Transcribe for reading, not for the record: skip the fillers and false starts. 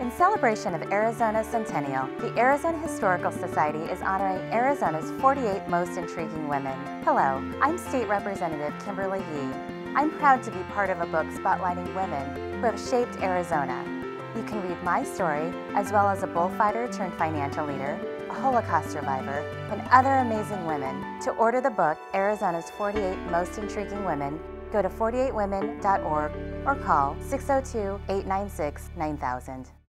In celebration of Arizona's centennial, the Arizona Historical Society is honoring Arizona's 48 most intriguing women. Hello, I'm State Representative Kimberly Yee. I'm proud to be part of a book spotlighting women who have shaped Arizona. You can read my story, as well as a bullfighter turned financial leader, a Holocaust survivor, and other amazing women. To order the book, Arizona's 48 Most Intriguing Women, go to 48Women.org or call 602-896-9000.